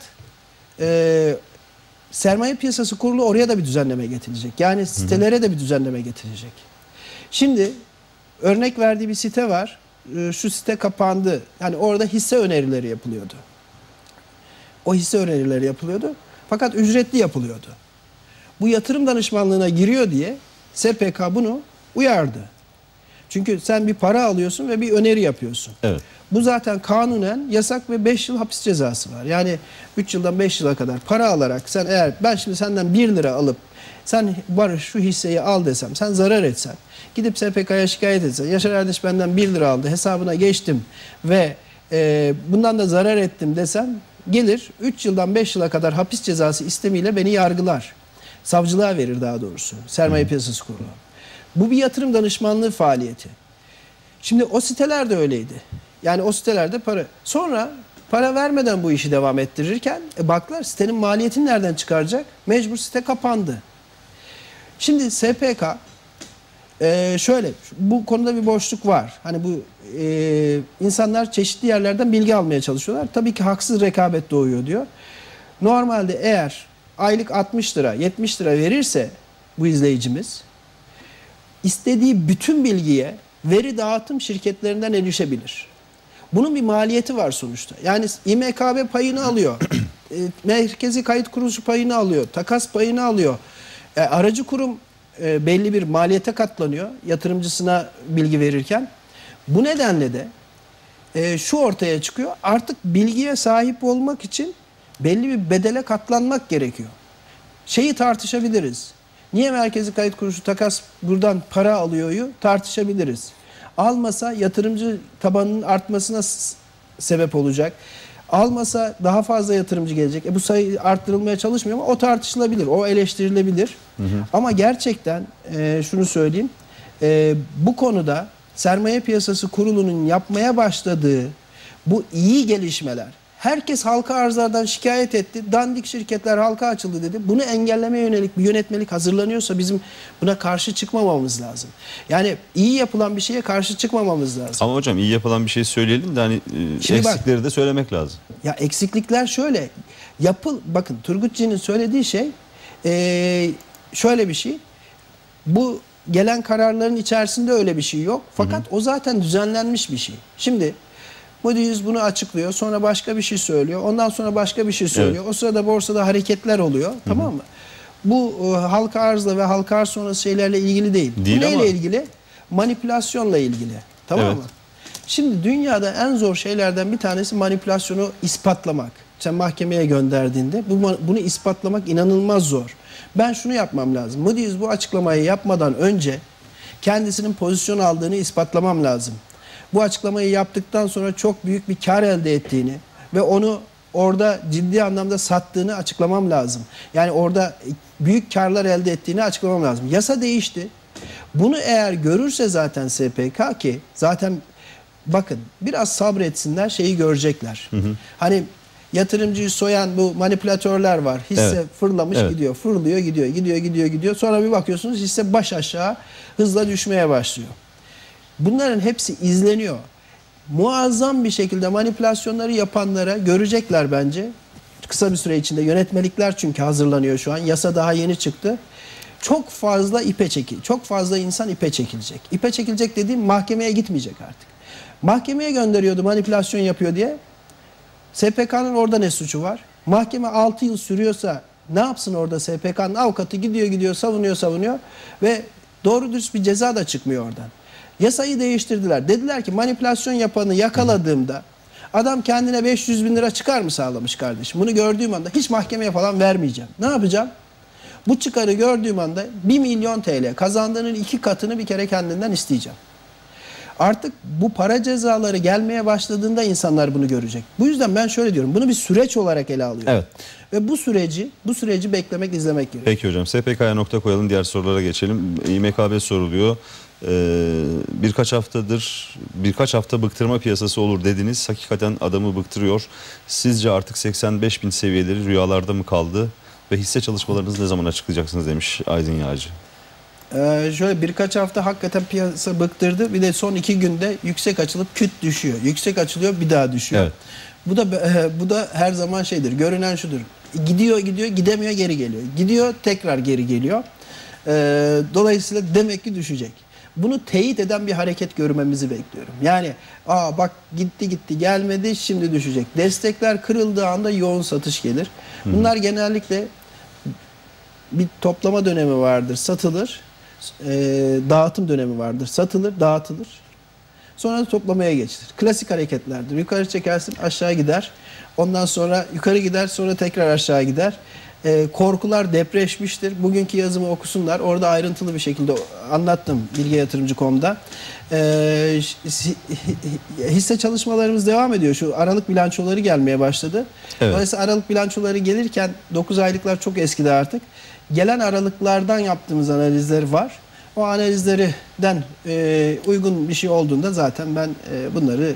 [SPEAKER 2] sermaye piyasası kurulu oraya da bir düzenleme getirecek. Yani sitelere de bir düzenleme getirecek. Şimdi örnek verdiği bir site var. Şu site kapandı. Yani orada hisse önerileri yapılıyordu. O hisse önerileri yapılıyordu. Fakat ücretli yapılıyordu. Bu yatırım danışmanlığına giriyor diye SPK bunu uyardı. Çünkü sen bir para alıyorsun ve bir öneri yapıyorsun. Evet. Bu zaten kanunen yasak ve 5 yıl hapis cezası var. Yani 3 yıldan 5 yıla kadar para alarak sen ben şimdi senden 1 lira alıp sen Barış şu hisseyi al desem, sen zarar etsen, gidip SPK'ya şikayet etsen, Yaşar Erdeş benden 1 lira aldı, hesabına geçtim ve bundan da zarar ettim desem, gelir 3 yıldan 5 yıla kadar hapis cezası istemiyle beni yargılar. Savcılığa verir daha doğrusu, Sermaye Piyasası Kurulu. Bu bir yatırım danışmanlığı faaliyeti. Şimdi o siteler de öyleydi. Yani o sitelerde sonra para vermeden bu işi devam ettirirken baklar sitenin maliyetini nereden çıkaracak? Mecbur site kapandı. Şimdi SPK Şöyle, bu konuda bir boşluk var. Hani bu insanlar çeşitli yerlerden bilgi almaya çalışıyorlar. Tabii ki haksız rekabet doğuyor diyor. Normalde eğer aylık 60 lira, 70 lira verirse bu izleyicimiz, istediği bütün bilgiye veri dağıtım şirketlerinden erişebilir. Bunun bir maliyeti var sonuçta. Yani İMKB payını alıyor. Merkezi Kayıt Kuruluşu payını alıyor. Takas payını alıyor. Aracı kurum belli bir maliyete katlanıyor yatırımcısına bilgi verirken. Bu nedenle de şu ortaya çıkıyor. Artık bilgiye sahip olmak için belli bir bedele katlanmak gerekiyor. Şeyi tartışabiliriz. Niye Merkezi Kayıt Kuruluşu takas buradan para alıyoryu tartışabiliriz. Almasa yatırımcı tabanının artmasına sebep olacak. Almasa daha fazla yatırımcı gelecek. Bu sayı arttırılmaya çalışmıyor ama o tartışılabilir, o eleştirilebilir. Ama gerçekten şunu söyleyeyim, bu konuda Sermaye Piyasası Kurulu'nun yapmaya başladığı bu iyi gelişmeler, herkes halka arzlardan şikayet etti, dandik şirketler halka açıldı dedi. Bunu engellemeye yönelik bir yönetmelik hazırlanıyorsa bizim buna karşı çıkmamamız lazım. Yani iyi yapılan bir şeye karşı çıkmamamız lazım.
[SPEAKER 1] Ama hocam iyi yapılan bir şey söyleyelim de hani eksikleri de söylemek lazım.
[SPEAKER 2] Ya eksiklikler şöyle, bakın Turgutçu'nun söylediği şey şöyle bir şey. Bu gelen kararların içerisinde öyle bir şey yok. Fakat o zaten düzenlenmiş bir şey. Şimdi Moody's bunu açıklıyor. Sonra başka bir şey söylüyor. Ondan sonra başka bir şey söylüyor. Evet. O sırada borsada hareketler oluyor. Tamam mı? Bu halka arzla ve halka arz sonrası şeylerle ilgili değil. Bu neyle ilgili? Manipülasyonla ilgili. Tamam mı? Şimdi dünyada en zor şeylerden bir tanesi manipülasyonu ispatlamak. Sen mahkemeye gönderdiğinde bunu ispatlamak inanılmaz zor. Ben şunu yapmam lazım. Moody's bu açıklamayı yapmadan önce kendisinin pozisyon aldığını ispatlamam lazım. Bu açıklamayı yaptıktan sonra çok büyük bir kar elde ettiğini ve onu orada ciddi anlamda sattığını açıklamam lazım. Yani orada büyük karlar elde ettiğini açıklamam lazım. Yasa değişti. Bunu eğer görürse zaten SPK, ki zaten bakın biraz sabretsinler, şeyi görecekler. Hani yatırımcıyı soyan bu manipülatörler var. Hisse fırlamış gidiyor, fırlıyor gidiyor. Sonra bir bakıyorsunuz hisse baş aşağı hızla düşmeye başlıyor. Bunların hepsi izleniyor. Muazzam bir şekilde manipülasyonları yapanlara görecekler bence. Kısa bir süre içinde yönetmelikler çünkü hazırlanıyor şu an. Yasa daha yeni çıktı. Çok fazla çok fazla insan ipe çekilecek. İpe çekilecek dediğim mahkemeye gitmeyecek artık. Mahkemeye gönderiyordu manipülasyon yapıyor diye. SPK'nın orada ne suçu var? Mahkeme 6 yıl sürüyorsa ne yapsın orada SPK'nın avukatı gidiyor savunuyor ve doğru dürüst bir ceza da çıkmıyor oradan. Yasayı değiştirdiler. Dediler ki manipülasyon yapanı yakaladığımda adam kendine 500 bin lira çıkar mı sağlamış kardeşim? Bunu gördüğüm anda hiç mahkemeye falan vermeyeceğim. Ne yapacağım? Bu çıkarı gördüğüm anda 1 milyon TL kazandığının 2 katını bir kere kendinden isteyeceğim. Artık bu para cezaları gelmeye başladığında insanlar bunu görecek. Bu yüzden ben şöyle diyorum. Bunu bir süreç olarak ele alıyorum.
[SPEAKER 1] Evet.
[SPEAKER 2] Ve bu süreci beklemek, izlemek gerekiyor.
[SPEAKER 1] Peki hocam, SPK'ya nokta koyalım, diğer sorulara geçelim. İMKB soruluyor. Birkaç hafta bıktırma piyasası olur dediniz. Hakikaten adamı bıktırıyor. Sizce artık 85 bin seviyeleri rüyalarda mı kaldı? Ve hisse çalışmalarınızı ne zaman açıklayacaksınız demiş Aydın Yağcı.
[SPEAKER 2] Şöyle birkaç hafta hakikaten piyasa bıktırdı. Bir de son 2 günde yüksek açılıp küt düşüyor. Yüksek açılıyor, bir daha düşüyor. Evet. Bu da her zaman şeydir. Görünen şudur. Gidiyor, gidemiyor, geri geliyor. Gidiyor, tekrar geri geliyor. Dolayısıyla demek ki düşecek. Bunu teyit eden bir hareket görmemizi bekliyorum. Yani bak gitti gelmedi, şimdi düşecek. Destekler kırıldığı anda yoğun satış gelir. Bunlar genellikle bir toplama dönemi vardır, satılır. Dağıtım dönemi vardır, satılır, dağıtılır. Sonra da toplamaya geçilir. Klasik hareketlerdir. Yukarı çekersin, aşağı gider. Ondan sonra yukarı gider, sonra tekrar aşağı gider. Korkular depreşmiştir. Bugünkü yazımı okusunlar. Orada ayrıntılı bir şekilde anlattım bilgiyatırımcı.com'da. Hisse çalışmalarımız devam ediyor. Şu Aralık bilançoları gelmeye başladı. Evet. Dolayısıyla Aralık bilançoları gelirken 9 aylıklar çok eskidi artık. Gelen aralıklardan yaptığımız analizler var. O analizlerden uygun bir şey olduğunda zaten ben bunları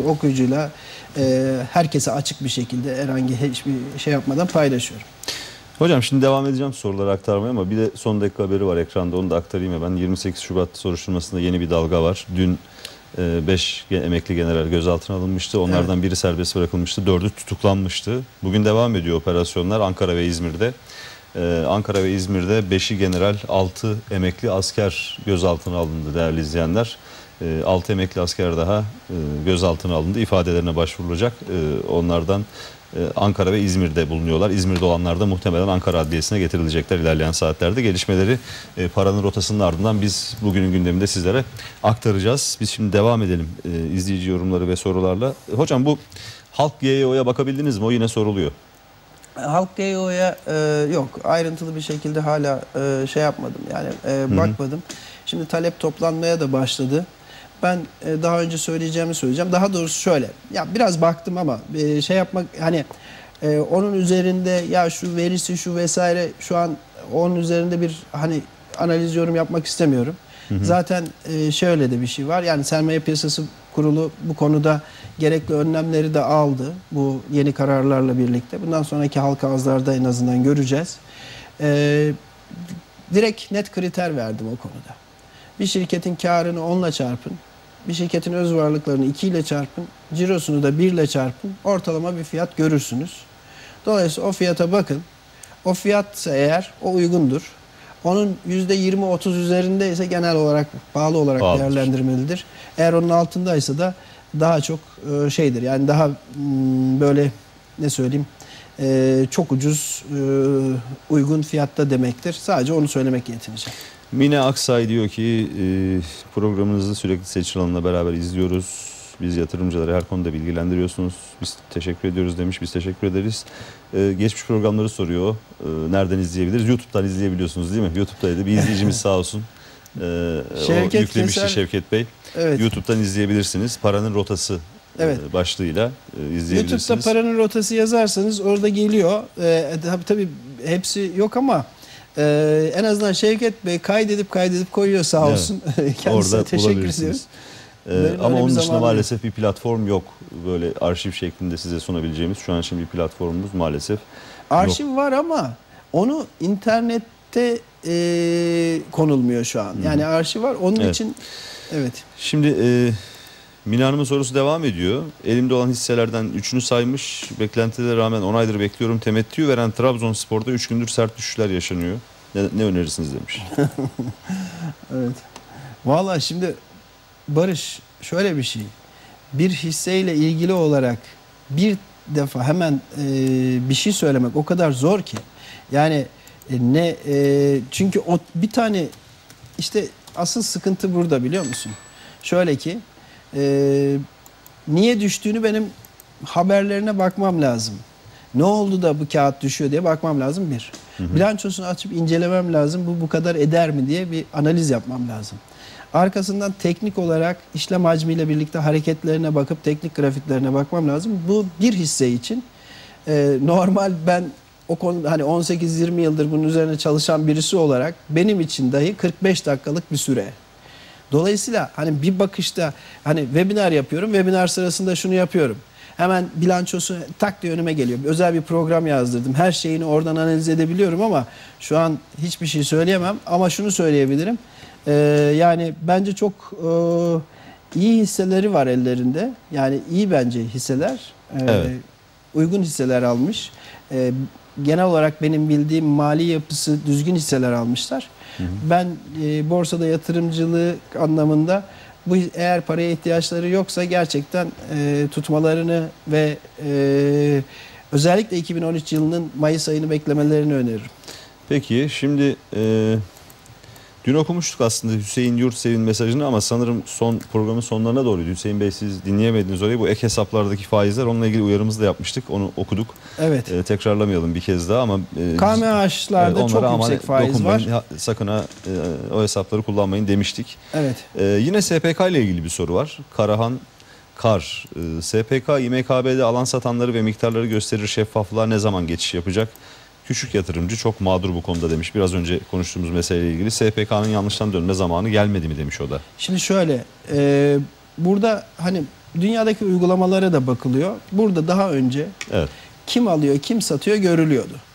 [SPEAKER 2] okuyucuyla herkese açık bir şekilde herhangi hiçbir şey yapmadan paylaşıyorum.
[SPEAKER 1] Hocam şimdi devam edeceğim soruları aktarmaya ama bir de son dakika haberi var ekranda, onu da aktarayım ya ben. 28 Şubat soruşturmasında yeni bir dalga var. Dün 5 emekli general gözaltına alınmıştı. Onlardan biri serbest bırakılmıştı. 4'ü tutuklanmıştı. Bugün devam ediyor operasyonlar Ankara ve İzmir'de. Ankara ve İzmir'de 5'i general, 6 emekli asker gözaltına alındı değerli izleyenler. 6 emekli asker daha gözaltına alındı. İfadelerine başvurulacak. Onlardan Ankara ve İzmir'de bulunuyorlar. İzmir'de olanlar da muhtemelen Ankara Adliyesi'ne getirilecekler ilerleyen saatlerde. Gelişmeleri paranın rotasının ardından biz bugünün gündeminde sizlere aktaracağız. Biz şimdi devam edelim izleyici yorumları ve sorularla. Hocam bu Halk GYO'ya bakabildiniz mi? O yine soruluyor.
[SPEAKER 2] Halk GYO'ya yok, ayrıntılı bir şekilde hala şey yapmadım yani bakmadım. Şimdi talep toplanmaya da başladı. Ben daha önce söyleyeceğimi söyleyeceğim. Daha doğrusu şöyle. Ya biraz baktım ama şey yapmak hani onun üzerinde ya şu verisi şu vesaire şu an onun üzerinde bir hani analiz yorum yapmak istemiyorum. Zaten şöyle de bir şey var. Yani Sermaye Piyasası Kurulu bu konuda gerekli önlemleri de aldı. Bu yeni kararlarla birlikte. Bundan sonraki halka arzlarda en azından göreceğiz. Direkt net kriter verdim o konuda. Bir şirketin karını 10'la çarpın. Bir şirketin öz varlıklarını 2 ile çarpın. Cirosunu da 1 ile çarpın. Ortalama bir fiyat görürsünüz. Dolayısıyla o fiyata bakın. O fiyatsa eğer o uygundur. Onun %20-30 üzerindeyse genel olarak pahalı olarak değerlendirmelidir. Eğer onun altındaysa da daha çok şeydir. Yani daha böyle ne söyleyeyim çok ucuz uygun fiyatta demektir. Sadece onu söylemek yetineceğim.
[SPEAKER 1] Mine Aksay diyor ki programınızı sürekli Seçil Hanım'la beraber izliyoruz. Biz yatırımcıları her konuda bilgilendiriyorsunuz. Biz teşekkür ediyoruz demiş. Biz teşekkür ederiz. Geçmiş programları soruyor. Nereden izleyebiliriz? YouTube'dan izleyebiliyorsunuz değil mi? YouTube'daydı. Bir izleyicimiz sağ olsun. O yüklemişti Şevket Bey. Evet. YouTube'dan izleyebilirsiniz. Paranın Rotası başlığıyla izleyebilirsiniz.
[SPEAKER 2] YouTube'da Paranın Rotası yazarsanız orada geliyor. Tabii hepsi yok ama en azından Şevket Bey kaydedip koyuyor sağ olsun. Kendisine teşekkür ediyoruz.
[SPEAKER 1] Ama onun dışında maalesef bir platform yok. Böyle arşiv şeklinde size sunabileceğimiz şu an için bir platformumuz maalesef
[SPEAKER 2] arşiv
[SPEAKER 1] yok.
[SPEAKER 2] Var ama onu internette konulmuyor şu an. Yani arşiv var onun için evet.
[SPEAKER 1] Şimdi Mine Hanım'ın sorusu devam ediyor. Elimde olan hisselerden 3'ünü saymış. Beklentilere rağmen 10 aydır bekliyorum. Temettü veren Trabzonspor'da 3 gündür sert düşüşler yaşanıyor. Ne önerirsiniz demiş.
[SPEAKER 2] Evet. Vallahi şimdi Barış şöyle bir şey. Bir hisseyle ilgili olarak bir defa hemen bir şey söylemek o kadar zor ki. Yani çünkü o bir tane işte asıl sıkıntı burada biliyor musun? Şöyle ki niye düştüğünü benim haberlerine bakmam lazım. Ne oldu da bu kağıt düşüyor diye bakmam lazım bir. Bilançosunu açıp incelemem lazım. Bu kadar eder mi diye bir analiz yapmam lazım. Arkasından teknik olarak işlem hacmiyle birlikte hareketlerine bakıp teknik grafiklerine bakmam lazım. Bu bir hisse için normal ben o konuda hani 18-20 yıldır bunun üzerine çalışan birisi olarak benim için dahi 45 dakikalık bir süre. Dolayısıyla hani bir bakışta hani webinar yapıyorum. Webinar sırasında şunu yapıyorum. Hemen bilançosu tak diye önüme geliyor. Özel bir program yazdırdım. Her şeyini oradan analiz edebiliyorum ama şu an hiçbir şey söyleyemem. Ama şunu söyleyebilirim. Yani bence çok iyi hisseleri var ellerinde. Yani iyi bence hisseler. Uygun hisseler almış. Genel olarak benim bildiğim mali yapısı düzgün hisseler almışlar. Ben borsada yatırımcılığı anlamında bu eğer paraya ihtiyaçları yoksa gerçekten tutmalarını ve özellikle 2013 yılının Mayıs ayını beklemelerini öneririm.
[SPEAKER 1] Peki şimdi dün okumuştuk aslında Hüseyin Yurtsev'in mesajını ama sanırım programın sonlarına doğruydu. Hüseyin Bey siz dinleyemediniz orayı. Bu ek hesaplardaki faizler, onunla ilgili uyarımızı da yapmıştık. Onu okuduk. Evet. Tekrarlamayalım bir kez daha ama
[SPEAKER 2] KMH'larda çok yüksek faiz var.
[SPEAKER 1] Sakın o hesapları kullanmayın demiştik.
[SPEAKER 2] Evet.
[SPEAKER 1] Yine SPK ile ilgili bir soru var. Karahan Kar. SPK İMKB'de alan satanları ve miktarları gösterir, şeffaflığa ne zaman geçiş yapacak? Küçük yatırımcı çok mağdur bu konuda demiş. Biraz önce konuştuğumuz meseleyle ilgili. SPK'nın yanlıştan dönme zamanı gelmedi mi demiş o da.
[SPEAKER 2] Şimdi şöyle, burada hani dünyadaki uygulamalara da bakılıyor. Burada daha önce kim alıyor, kim satıyor görülüyordu.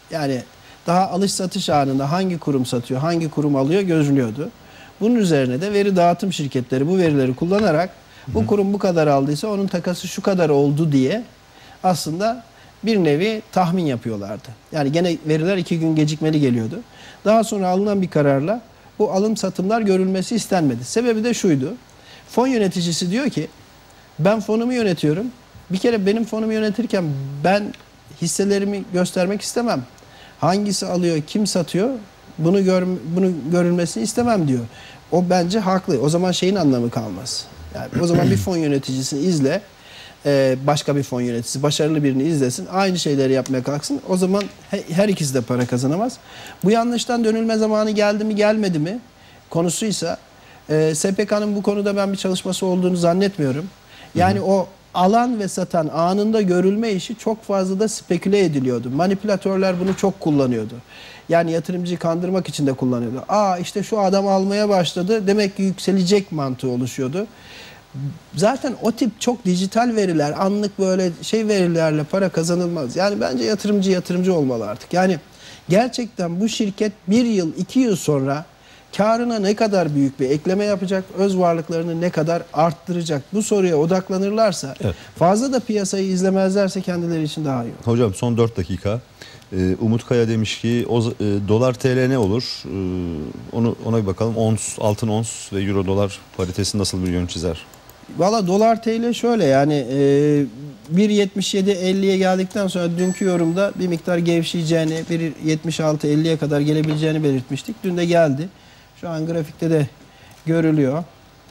[SPEAKER 2] Yani daha alış satış anında hangi kurum satıyor, hangi kurum alıyor gözlüyordu. Bunun üzerine de veri dağıtım şirketleri bu verileri kullanarak bu kurum bu kadar aldıysa onun takası şu kadar oldu diye aslında bir nevi tahmin yapıyorlardı. Yani gene veriler 2 gün gecikmeli geliyordu. Daha sonra alınan bir kararla bu alım satımlar görülmesi istenmedi. Sebebi de şuydu. Fon yöneticisi diyor ki ben fonumu yönetiyorum. Bir kere benim fonumu yönetirken ben hisselerimi göstermek istemem. Hangisi alıyor, kim satıyor bunu görülmesini istemem diyor. O bence haklı. O zaman şeyin anlamı kalmaz. Yani o zaman bir fon yöneticisini izle. Başka bir fon yöneticisi başarılı birini izlesin. Aynı şeyleri yapmaya kalksın. O zaman her ikisi de para kazanamaz. Bu yanlıştan dönülme zamanı geldi mi gelmedi mi konusuysa SPK'nın bu konuda ben bir çalışması olduğunu zannetmiyorum. Yani o alan ve satan anında görülme işi çok fazla da speküle ediliyordu. Manipülatörler bunu çok kullanıyordu. Yani yatırımcıyı kandırmak için de kullanıyordu. İşte şu adam almaya başladı demek ki yükselecek mantığı oluşuyordu. Zaten o tip çok dijital veriler, anlık böyle verilerle para kazanılmaz. Yani bence yatırımcı olmalı artık. Yani gerçekten bu şirket 1 yıl, 2 yıl sonra karına ne kadar büyük bir ekleme yapacak, öz varlıklarını ne kadar arttıracak, bu soruya odaklanırlarsa, fazla da piyasayı izlemezlerse kendileri için daha iyi olur.
[SPEAKER 1] Hocam son 4 dakika. Umut Kaya demiş ki dolar TL ne olur? Ona bir bakalım. Altın ons ve euro dolar paritesi nasıl bir yön çizer?
[SPEAKER 2] Valla dolar TL şöyle yani 1.77-50'ye geldikten sonra dünkü yorumda bir miktar gevşeyeceğini, 1.76-50'ye kadar gelebileceğini belirtmiştik. Dün de geldi. Şu an grafikte de görülüyor.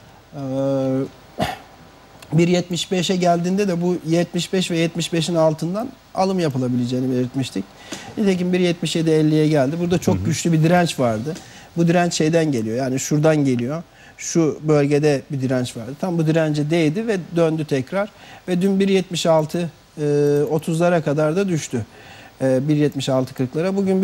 [SPEAKER 2] 1.75'e geldiğinde de bu 75 ve 75'in altından alım yapılabileceğini belirtmiştik. Nitekim 1.77-50'ye geldi. Burada çok güçlü bir direnç vardı. Bu direnç şeyden geliyor. Yani şuradan geliyor. Şu bölgede bir direnç vardı. Tam bu dirence değdi ve döndü tekrar. Ve dün 1.76-30'lara kadar da düştü. 1.76-40'lara. Bugün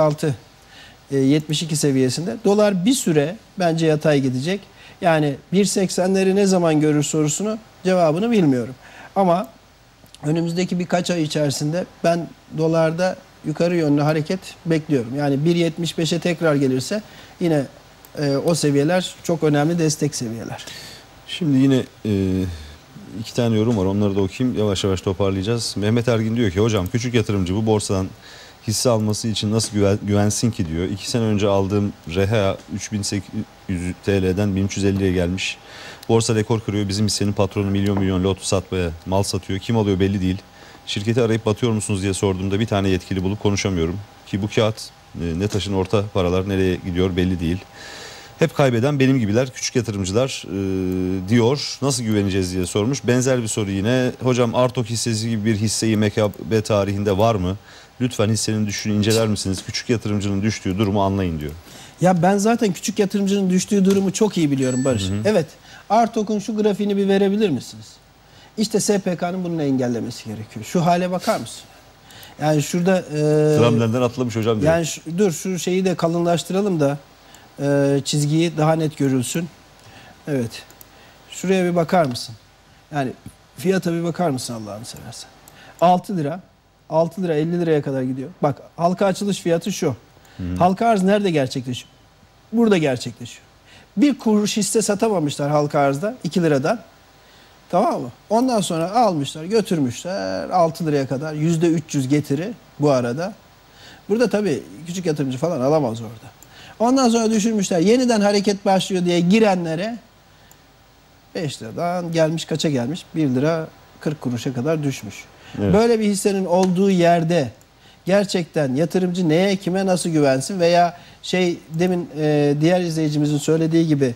[SPEAKER 2] 1.76-72 seviyesinde. Dolar bir süre bence yatay gidecek. Yani 1.80'leri ne zaman görür sorusunu cevabını bilmiyorum. Ama önümüzdeki birkaç ay içerisinde ben dolarda yukarı yönlü hareket bekliyorum. Yani 1.75'e tekrar gelirse yine o seviyeler çok önemli destek seviyeler.
[SPEAKER 1] Şimdi yine 2 tane yorum var. Onları da okuyayım. Yavaş yavaş toparlayacağız. Mehmet Ergin diyor ki hocam küçük yatırımcı bu borsadan hisse alması için nasıl güvensin ki diyor. 2 sene önce aldığım Reha 3800 TL'den 1350'ye gelmiş. Borsa rekor kırıyor. Bizim hissenin patronu milyon lot satmaya mal satıyor. Kim alıyor belli değil. Şirketi arayıp batıyor musunuz diye sorduğumda bir tane yetkili bulup konuşamıyorum. Ki bu kağıt ne taşın orta paralar nereye gidiyor belli değil. Hep kaybeden benim gibiler küçük yatırımcılar diyor. Nasıl güveneceğiz diye sormuş. Benzer bir soru yine. Hocam Artok hissesi gibi bir hisse IMKB tarihinde var mı? Lütfen hissenin düşüşünü inceler misiniz? Küçük yatırımcının düştüğü durumu anlayın diyor.
[SPEAKER 2] Ya ben zaten küçük yatırımcının düştüğü durumu çok iyi biliyorum Barış. Evet. Artok'un şu grafiğini bir verebilir misiniz? İşte SPK'nın bunu engellemesi gerekiyor. Şu hale bakar mısın? Yani şurada...
[SPEAKER 1] Tramlenden atlamış hocam diyor.
[SPEAKER 2] Yani dur şu şeyi de kalınlaştıralım da çizgiyi daha net görülsün. Evet. Şuraya bir bakar mısın? Yani fiyata bir bakar mısın Allah'ını seversen? 6 lira. 6 lira 50 liraya kadar gidiyor. Bak halka açılış fiyatı şu. Halka arz nerede gerçekleşiyor? Burada gerçekleşiyor. Bir kuruş hisse satamamışlar halka arzda 2 liradan. Tamam mı? Ondan sonra almışlar, götürmüşler 6 liraya kadar. %300 getiri bu arada. Burada tabii küçük yatırımcı falan alamaz orada. Ondan sonra düşürmüşler. Yeniden hareket başlıyor diye girenlere 5 liradan gelmiş kaça gelmiş? 1 lira 40 kuruşa kadar düşmüş. Evet. Böyle bir hissenin olduğu yerde gerçekten yatırımcı neye, kime, nasıl güvensin veya demin diğer izleyicimizin söylediği gibi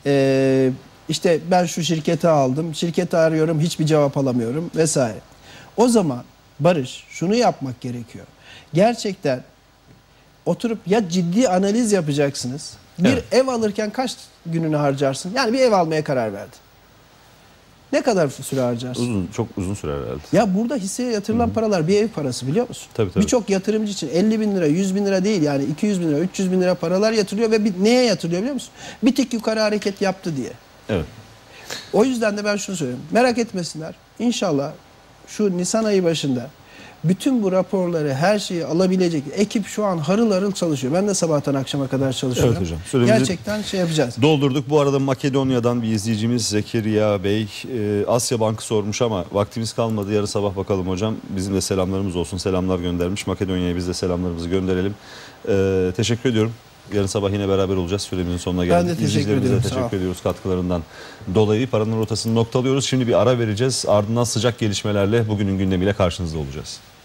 [SPEAKER 2] işte ben şu şirketi aldım, şirketi arıyorum, hiçbir cevap alamıyorum vesaire. O zaman Barış şunu yapmak gerekiyor. Gerçekten oturup ya ciddi analiz yapacaksınız. Bir ev alırken kaç gününü harcarsın? Yani bir ev almaya karar verdin. Ne kadar süre harcarsın?
[SPEAKER 1] Çok uzun süre herhalde.
[SPEAKER 2] Ya burada hisseye yatırılan paralar bir ev parası biliyor musun?
[SPEAKER 1] Tabii.
[SPEAKER 2] Birçok yatırımcı için 50 bin lira, 100 bin lira değil yani 200 bin lira, 300 bin lira paralar yatırılıyor ve neye yatırılıyor biliyor musun? Bir tık yukarı hareket yaptı diye.
[SPEAKER 1] Evet.
[SPEAKER 2] O yüzden de ben şunu söylüyorum. Merak etmesinler. İnşallah şu Nisan ayı başında Bütün bu raporları, her şeyi alabilecek ekip şu an harıl harıl çalışıyor. Ben de sabahtan akşama kadar çalışıyorum.
[SPEAKER 1] Evet hocam. Süremizi
[SPEAKER 2] Gerçekten şey yapacağız.
[SPEAKER 1] doldurduk. Bu arada Makedonya'dan bir izleyicimiz Zekeriya Bey Asya Bank'ı sormuş ama vaktimiz kalmadı. Yarın sabah bakalım hocam. Bizim de selamlarımız olsun. Selamlar göndermiş. Makedonya'ya biz de selamlarımızı gönderelim. Teşekkür ediyorum. Yarın sabah yine beraber olacağız. Süremizin sonuna geldik.
[SPEAKER 2] Ben de teşekkür
[SPEAKER 1] İzleyicilerimize
[SPEAKER 2] ediyorum.
[SPEAKER 1] teşekkür ediyoruz katkılarından dolayı. Paranın rotasını noktalıyoruz. Şimdi bir ara vereceğiz. Ardından sıcak gelişmelerle bugünün gündemiyle karşınızda olacağız.